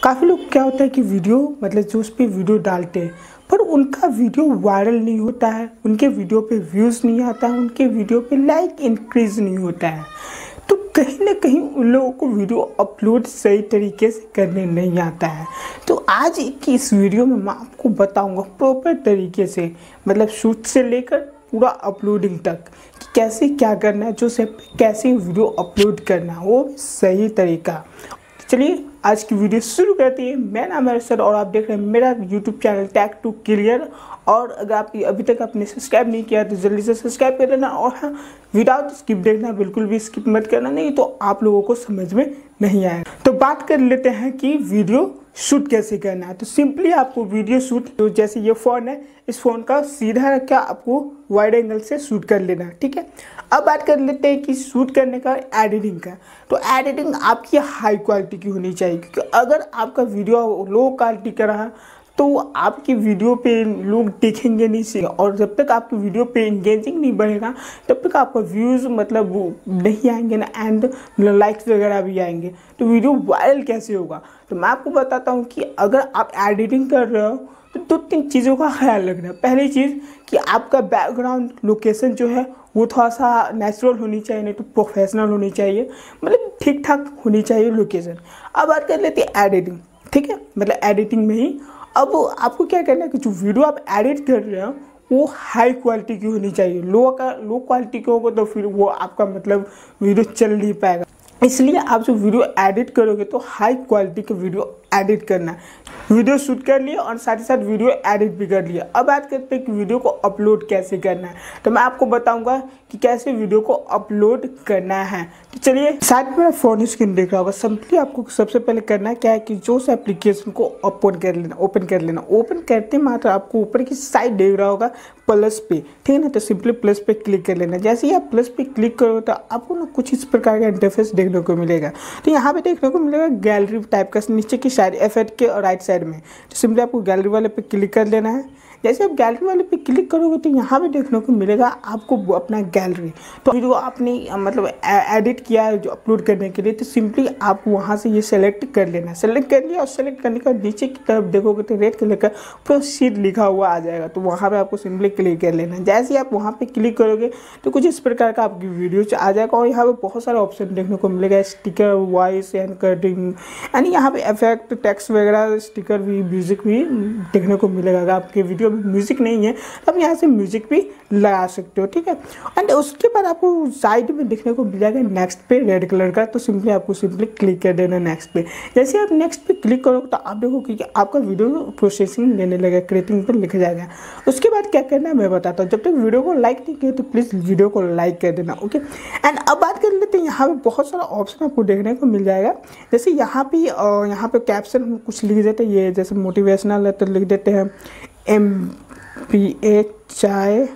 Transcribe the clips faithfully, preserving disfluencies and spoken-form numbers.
काफ़ी लोग क्या होता है कि वीडियो मतलब जो उस पर वीडियो डालते हैं पर उनका वीडियो वायरल नहीं होता है, उनके वीडियो पे व्यूज़ नहीं आता है, उनके वीडियो पे लाइक इंक्रीज नहीं होता है। तो कहीं ना कहीं उन लोगों को वीडियो अपलोड सही तरीके से करने नहीं आता है। तो आज की इस वीडियो में मैं आपको बताऊंगा प्रॉपर तरीके से, मतलब शूट से लेकर पूरा अपलोडिंग तक कि कैसे क्या करना है, जो सब कैसे वीडियो अपलोड करना है वो सही तरीका। चलिए आज की वीडियो शुरू करते हैं। मैं नाम है सर और आप देख रहे हैं मेरा YouTube channel Tech to Clear. और अगर आप अभी तक आपने सब्सक्राइब नहीं किया तो जल्दी से सब्सक्राइब कर लेना। और हाँ, विदाउट स्किप देखना, बिल्कुल भी स्किप मत करना, नहीं तो आप लोगों को समझ में नहीं आएगा। तो बात कर लेते हैं कि वीडियो शूट कैसे करना है। तो सिंपली आपको वीडियो शूट, तो जैसे ये फ़ोन है, इस फ़ोन का सीधा रख के आपको वाइड एंगल से शूट कर लेना है, ठीक है। अब बात कर लेते हैं कि शूट करने का एडिटिंग का। तो एडिटिंग आपकी हाई क्वालिटी की होनी चाहिए, क्योंकि अगर आपका वीडियो लो क्वालिटी का रहा तो आपकी वीडियो पे लोग देखेंगे नहीं से, और जब तक आपकी वीडियो पे इंगेजिंग नहीं बढ़ेगा तब तक आपका व्यूज़ मतलब नहीं आएंगे ना, एंड लाइक्स वगैरह भी आएंगे। तो वीडियो वायरल कैसे होगा, तो मैं आपको बताता हूँ कि अगर आप एडिटिंग कर रहे हो तो दो तीन चीज़ों का ख्याल रखना। पहली चीज़ कि आपका बैकग्राउंड लोकेशन जो है वो थोड़ा सा नेचुरल होनी चाहिए, नहीं तो प्रोफेशनल होनी चाहिए, मतलब ठीक ठाक होनी चाहिए लोकेशन। अब बात कर लेते हैं एडिटिंग, ठीक है, मतलब एडिटिंग में ही अब आपको क्या करना है कि जो वीडियो आप एडिट कर रहे हो वो हाई क्वालिटी की होनी चाहिए। लो का लो क्वालिटी की होगा तो फिर वो आपका मतलब वीडियो चल नहीं पाएगा। इसलिए आप जो वीडियो एडिट करोगे तो हाई क्वालिटी का वीडियो एडिट करना है। वीडियो शूट कर लिए और साथ ही साथ वीडियो एडिट भी कर लिया। अब बात करते हैं कि वीडियो को अपलोड कैसे करना है। तो मैं आपको बताऊंगा कि कैसे वीडियो को अपलोड करना है। तो चलिए, साथ में मेरा फोन स्क्रीन देख रहा होगा। सिंपली आपको सबसे पहले करना क्या है कि जो उस एप्लीकेशन को ओपन कर लेना ओपन कर लेना ओपन करते मात्र आपको ऊपर की साइड देख रहा होगा प्लस पे, ठीक है ना। तो सिंपली प्लस पे क्लिक कर लेना। जैसे ही आप प्लस पे क्लिक करोगे तो आपको ना कुछ इस प्रकार का इंटरफेस देखने को मिलेगा। तो यहाँ पे देखने को मिलेगा गैलरी टाइप का, नीचे की साइड इफेक्ट के और राइट साइड में। तो सिंपली आपको गैलरी वाले पे क्लिक कर लेना है। जैसे आप गैलरी वाले पे क्लिक करोगे तो यहाँ पे देखने को मिलेगा आपको अपना गैलरी। तो वीडियो आपने मतलब एडिट किया है जो अपलोड करने के लिए, तो सिंपली आप वहाँ से ये सेलेक्ट कर लेना। सेलेक्ट कर लिया और सेलेक्ट करने का नीचे की तरफ देखोगे तो रेड कलर का प्रोसीड लिखा हुआ आ जाएगा। तो वहाँ पे आपको सिंपली क्लिक कर लेना। जैसे ही आप वहाँ पे क्लिक करोगे तो कुछ इस प्रकार का आपकी वीडियो आ जाएगा। और यहाँ पे बहुत सारे ऑप्शन देखने को मिलेगा, स्टिकर, वॉइस एंड कटिंग, यानी यहाँ पे इफेक्ट, टेक्स्ट वगैरह, स्टिकर भी, म्यूजिक भी देखने को मिलेगा। अगर आपके वीडियो म्यूजिक नहीं है तो आप यहाँ से म्यूजिक भी लगा सकते हो, ठीक है। एंड उसके बाद आपको साइड में देखने को मिल जाएगा नेक्स्ट पे रेड कलर का। तो सिंपली आपको सिंपली क्लिक कर देना नेक्स्ट पे। जैसे आप नेक्स्ट पे क्लिक करोगे तो आप देखोगे कि आपका वीडियो प्रोसेसिंग लेने लगेगा, क्रिएटिंग पर लिखा जाएगा। उसके बाद क्या करना है मैं बताता हूँ। जब तक वीडियो को लाइक नहीं किया तो प्लीज़ वीडियो को लाइक कर देना, ओके। एंड अब बात कर लेते हैं, यहाँ पे बहुत सारा ऑप्शन आपको देखने को मिल जाएगा। जैसे यहाँ पे यहाँ पे कैप्शन कुछ लिख देते हैं, ये जैसे मोटिवेशनल है तो लिख देते हैं एम पी ए चाय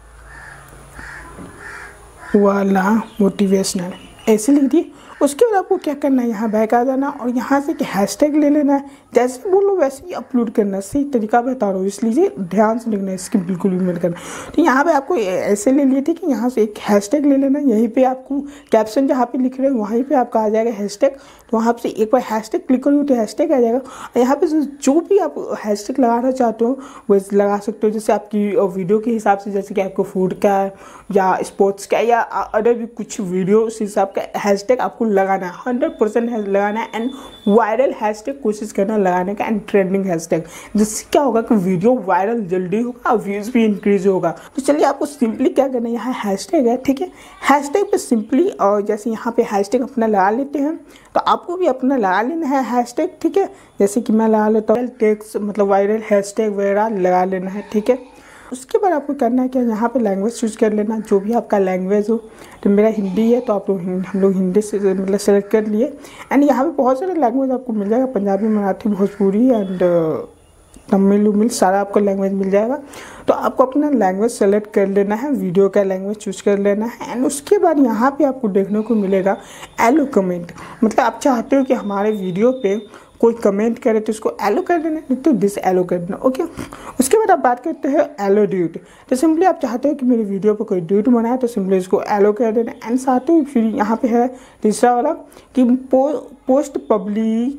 वाला मोटिवेशनल, ऐसे लिख दिए। उसके बाद आपको क्या करना है, यहाँ बैक आ जाना और यहाँ से हैशटैग ले लेना है। जैसे बोलो वैसे ही अपलोड करना, सही तरीका बता रहा हूँ, इसलिए ध्यान से लिखना है, इसकी बिल्कुल भी मत करना। तो यहाँ पे आपको ऐसे ले लिए थे कि यहाँ से एक हैशटैग ले लेना। यहीं पे आपको कैप्शन जहाँ पे लिख रहे हैं वहीं पे आपका आ जाएगा हैशटैग। तो वहाँ से एक बार हैशटैग क्लिक करोगे तो हैशटैग आ जाएगा। और यहाँ पे जो भी आप हैशटैग लगाना चाहते हो वो लगा सकते हो, जैसे आपकी वीडियो के हिसाब से, जैसे कि आपको फूड का या स्पोर्ट्स का या अदर भी कुछ वीडियो उस हिसाब का हैशटैग आपको लगाना है। हंड्रेड परसेंट लगाना है एंड वायरल हैशटैग कोशिश करना लगाने का, एंड ट्रेंडिंग हैशटैग, जिससे क्या होगा कि वीडियो वायरल जल्दी होगा और व्यूज़ भी इंक्रीज होगा। तो चलिए आपको सिंपली क्या करना है, यहाँ हैशटैग है, ठीक है। हैशटैग पे सिंपली और जैसे यहाँ पे हैशटैग अपना लगा लेते हैं तो आपको भी अपना लगा लेना है हैशटैग, ठीक है। जैसे कि मैं लगा लेता हूँ टेक्स्ट, मतलब वायरल हैशटैग वगैरह लगा लेना है, ठीक है। उसके बाद आपको करना है क्या, यहाँ पे लैंग्वेज चूज कर लेना, जो भी आपका लैंग्वेज हो। तो मेरा हिंदी है तो आप लोग हम लोग हिंदी से मतलब सेलेक्ट कर लिए। एंड यहाँ पे बहुत सारे लैंग्वेज आपको मिल जाएगा, पंजाबी, मराठी, भोजपुरी एंड तमिल उमिल सारा आपको लैंग्वेज मिल जाएगा। तो आपको अपना लैंग्वेज सेलेक्ट कर लेना है, वीडियो का लैंग्वेज चूज कर लेना है। एंड उसके बाद यहाँ पे आपको देखने को मिलेगा एलो कमेंट, मतलब आप चाहते हो कि हमारे वीडियो पे कोई कमेंट करे तो उसको एलो कर देना, नहीं तो डिस एलो कर देना, ओके। उसके बाद आप बात करते हैं एलो ड्यूट। तो सिंपली आप चाहते हो कि मेरी वीडियो पर कोई ड्यूट बनाए तो सिंपली इसको एलो कर देना। एंड साथ ही फिर यहाँ पे है तीसरा वाला कि पो, पोस्ट पब्लिक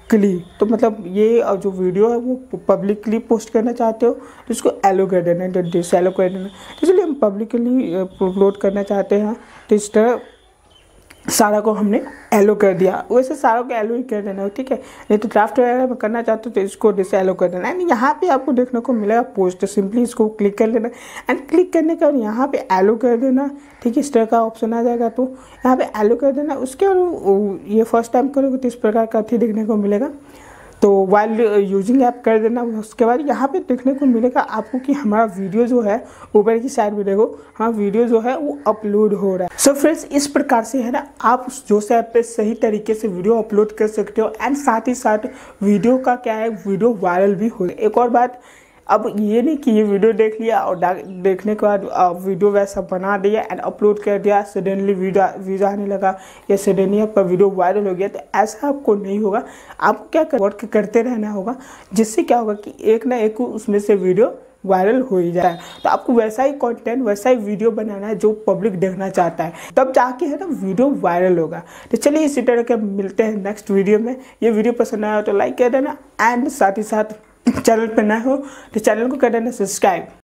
पब्लिकली, तो मतलब ये जो वीडियो है वो पब्लिकली पोस्ट करना चाहते हो तो इसको एलो कर देना है, तो डिसएलो कर देना। तो चलिए हम पब्लिकली अपलोड करना चाहते हैं तो इस तरह सारा को हमने एलो कर दिया। वैसे सारा को एलो ही कर देना है, ठीक है। नहीं तो ड्राफ्ट वगैरह में करना चाहते हो तो इसको डिसएलो कर देना है। यहाँ पे आपको देखने को मिलेगा पोस्ट, तो सिंपली इसको क्लिक कर लेना एंड क्लिक करने के बाद यहाँ पे एलो कर देना, ठीक है। इस तरह का ऑप्शन आ जाएगा तो यहाँ पे एलो कर देना। उसके बाद ये फर्स्ट टाइम करोगे तो इस प्रकार का थी देखने को मिलेगा, तो वाइल यूजिंग ऐप कर देना। उसके बाद यहाँ पे देखने को मिलेगा आपको कि हमारा वीडियो जो है ऊपर की साइड में देखो, हाँ वीडियो जो है वो अपलोड हो रहा है। सो so फ्रेंड्स, इस प्रकार से है ना आप उस जोश ऐप पे सही तरीके से वीडियो अपलोड कर सकते हो एंड साथ ही साथ वीडियो का क्या है, वीडियो वायरल भी हो। एक और बात, अब ये नहीं कि ये वीडियो देख लिया और देखने के बाद वीडियो वैसा बना दिया एंड अपलोड कर दिया, सडनली वीडियो व्यूज आने लगा या सडनली आपका वीडियो वायरल हो गया, तो ऐसा आपको नहीं होगा। आपको क्या कर, वर्क करते रहना होगा, जिससे क्या होगा कि एक ना एक उसमें से वीडियो वायरल हो ही जाए। तो आपको वैसा ही कंटेंट, वैसा ही वीडियो बनाना है जो पब्लिक देखना चाहता है, तब जाके है ना वीडियो वायरल होगा। तो चलिए इसी तरह के मिलते हैं नेक्स्ट वीडियो में। ये वीडियो पसंद आया तो लाइक कर देना एंड साथ ही साथ चैनल पर नए हो तो चैनल को कर देना सब्सक्राइब।